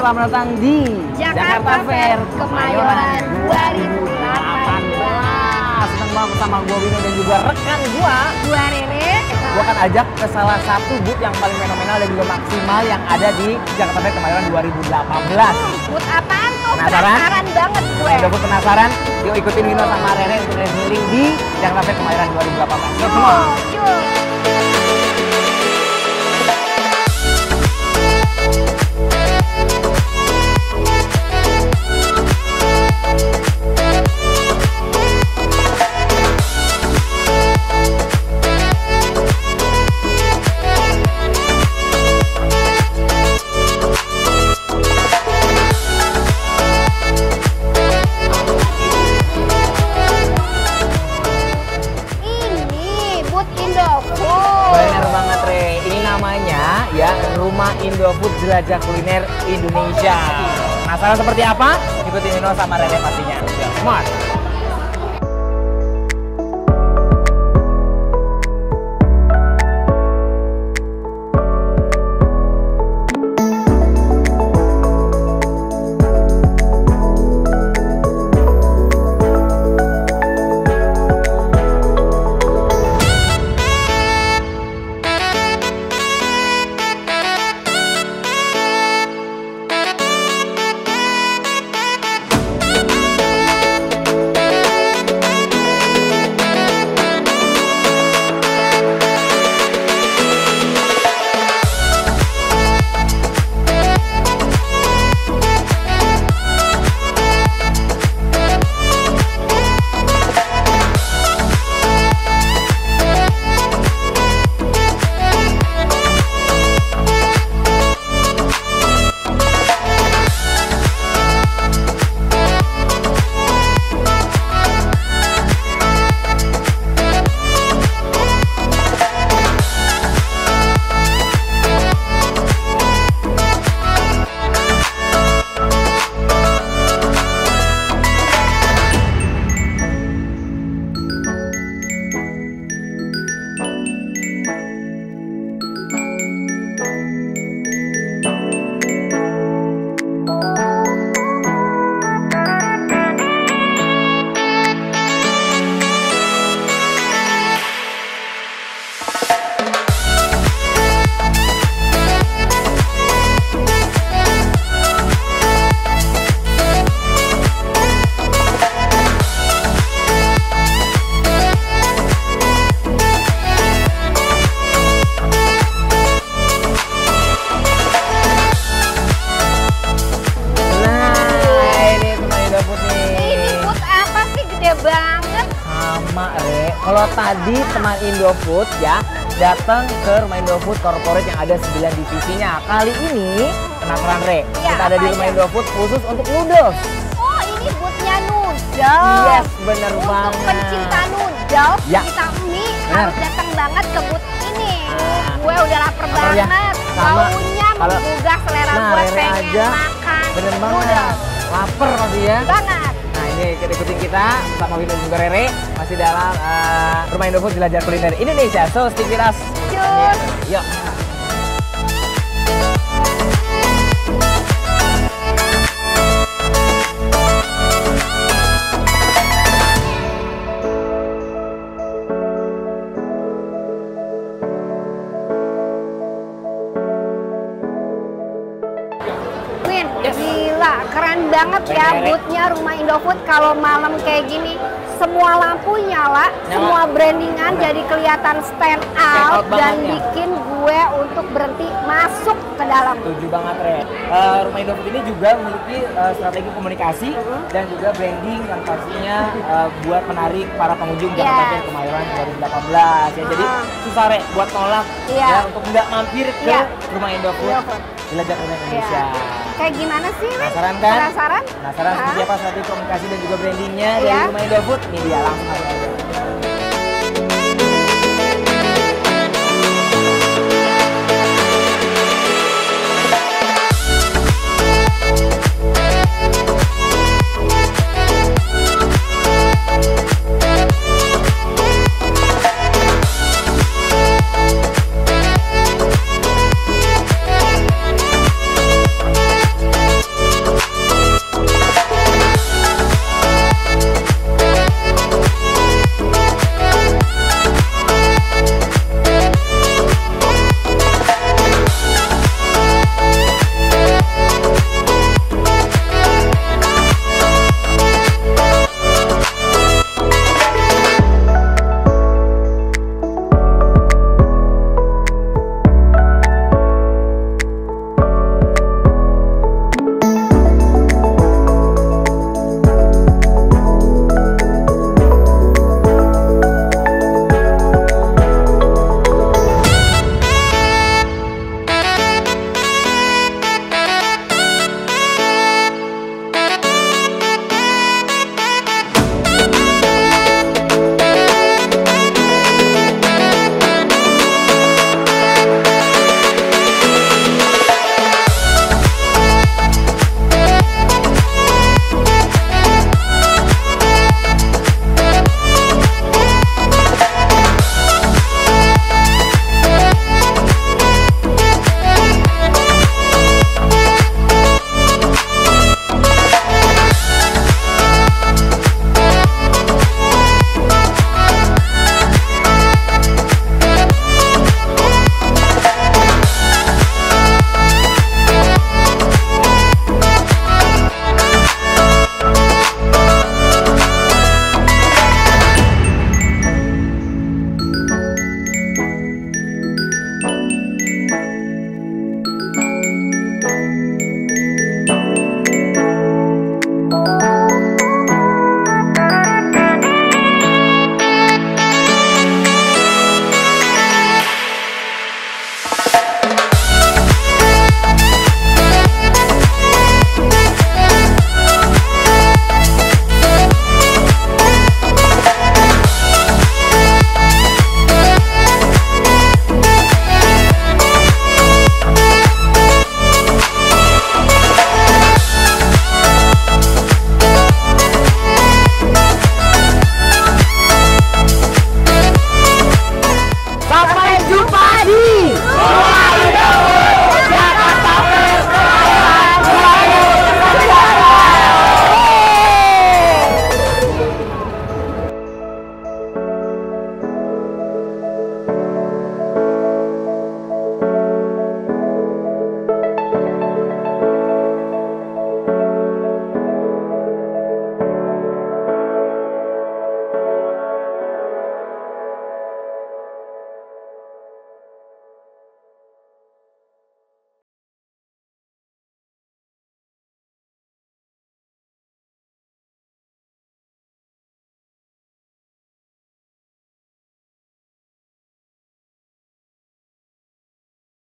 selamat datang di Jakarta Fair Kemayoran 2018. Senang banget bersama gue Wino dan juga rekan gue Rere. Gue akan ajak ke salah satu booth yang paling fenomenal dan juga maksimal yang ada di Jakarta Fair Kemayoran 2018. Booth apaan tuh? Penasaran? Penasaran banget gue. Udah penasaran? Yuk ikutin Wino sama Rere untuk keliling di Jakarta Fair Kemayoran 2018. Yuk semua! Yuk. Bener banget Re, ini namanya ya Rumah Indofood Jelajah Kuliner Indonesia. Penasaran seperti apa? Ikutin Wino sama Rere pastinya. Smart. Banget sama Re, kalau tadi teman Indofood ya datang ke Rumah Indofood Corporate yang ada 9 divisinya. Kali ini penasaran Re, ya, kita ada di Rumah Indofood khusus untuk noodles. Oh ini boothnya noodles. Yes, bener untuk banget. Untuk pencinta noodles, ya. kita mie Bener. harus datang banget ke booth ini. Gue udah lapar banget, ya? baunya menggugah selera gue, pengen aja, makan bener banget. noodles. Lapar pasti ya. Banget. Nah ini ikutin kita sama Wino dan juga Rere masih dalam Rumah Indofood Jelajah Kuliner Indonesia. So stick with us. Yuk. Gila, keren banget ya boothnya Rumah Indofood. Kalau malam kayak gini, semua lampu nyala, semua brandingan jadi kelihatan stand out dan bikin gue untuk berhenti masuk ke dalam. Setuju banget Re. Rumah Indofood ini juga memiliki strategi komunikasi dan juga branding yang pastinya buat menarik para pengunjung Jakarta Fair Kemayoran 2018 ya. Jadi susah Re buat nolak ya untuk nggak mampir ke Rumah Indofood Jelajah Kuliner Indonesia. Kayak gimana sih, Re? Penasaran kan? Penasaran? Penasaran seperti apa strategi komunikasi dan juga brandingnya dari Rumah Indofood? Ini dia, langsung aja.